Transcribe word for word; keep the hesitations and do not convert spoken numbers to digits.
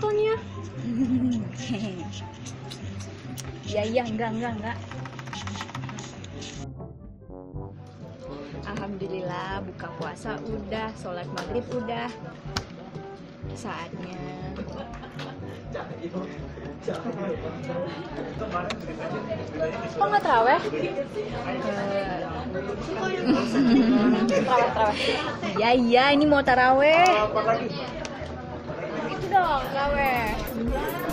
nontonnya. Iya iya enggak enggak enggak. Alhamdulillah buka puasa udah, sholat maghrib udah. Saatnya kok nggak terawih? Terawih terawih. Iya iya ini mau taraweh. Itu dong taraweh.